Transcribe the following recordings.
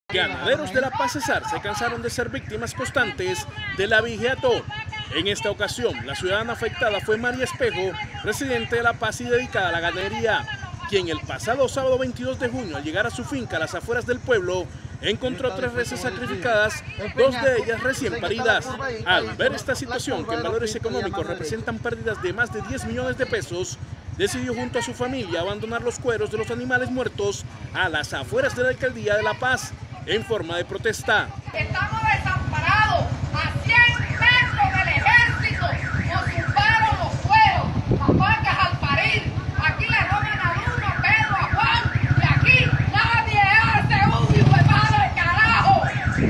Ganaderos de La Paz Cesar se cansaron de ser víctimas constantes de la abigeato. En esta ocasión, la ciudadana afectada fue María Espejo, residente de La Paz y dedicada a la ganadería, quien el pasado sábado 22 de junio, al llegar a su finca a las afueras del pueblo, encontró 3 reses sacrificadas, 2 de ellas recién paridas. Al ver esta situación, que en valores económicos representan pérdidas de más de 10 millones de pesos, decidió junto a su familia abandonar los cueros de los animales muertos a las afueras de la alcaldía de La Paz, en forma de protesta. Estamos desamparados a 100 metros del ejército, nos tumbaron los cueros, las vacas al parir, aquí le roban a Bruno, a Pedro, a Juan, y aquí nadie hace un hijo de madre carajo.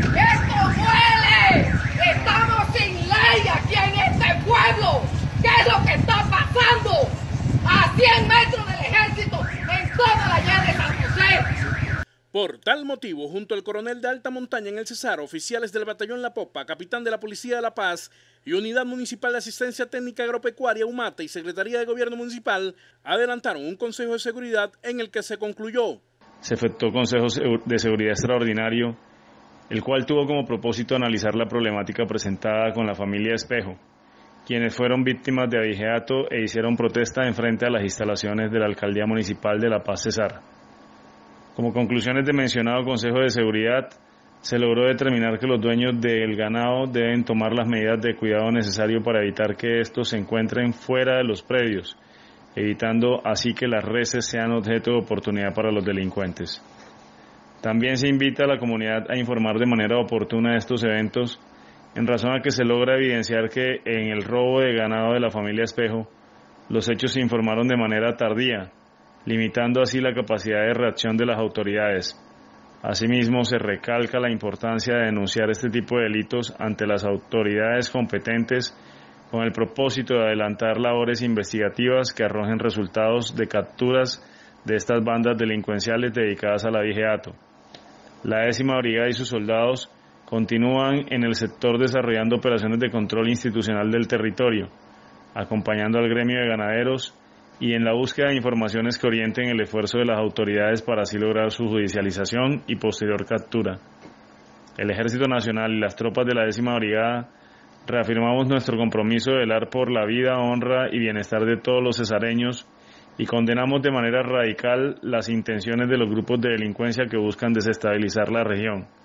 Esto duele, estamos sin ley aquí en este pueblo. ¿Qué es lo que está pasando? A 100 metros del ejército, en toda la llave de San José. Por tal motivo, junto al coronel de alta montaña en el Cesar, oficiales del batallón La Popa, capitán de la Policía de La Paz y Unidad Municipal de Asistencia Técnica Agropecuaria UMATA y Secretaría de Gobierno Municipal adelantaron un consejo de seguridad en el que se concluyó. Se efectuó consejo de seguridad extraordinario, el cual tuvo como propósito analizar la problemática presentada con la familia Espejo, quienes fueron víctimas de abigeato e hicieron protesta en frente a las instalaciones de la Alcaldía Municipal de La Paz Cesar. Como conclusiones del mencionado Consejo de Seguridad, se logró determinar que los dueños del ganado deben tomar las medidas de cuidado necesario para evitar que estos se encuentren fuera de los predios, evitando así que las reses sean objeto de oportunidad para los delincuentes. También se invita a la comunidad a informar de manera oportuna de estos eventos, en razón a que se logra evidenciar que en el robo de ganado de la familia Espejo, los hechos se informaron de manera tardía, limitando así la capacidad de reacción de las autoridades. Asimismo, se recalca la importancia de denunciar este tipo de delitos ante las autoridades competentes con el propósito de adelantar labores investigativas que arrojen resultados de capturas de estas bandas delincuenciales dedicadas al abigeato. La 10ª Brigada y sus soldados continúan en el sector desarrollando operaciones de control institucional del territorio, acompañando al gremio de ganaderos y en la búsqueda de informaciones que orienten el esfuerzo de las autoridades para así lograr su judicialización y posterior captura. El Ejército Nacional y las tropas de la 10ª Brigada reafirmamos nuestro compromiso de velar por la vida, honra y bienestar de todos los cesareños y condenamos de manera radical las intenciones de los grupos de delincuencia que buscan desestabilizar la región.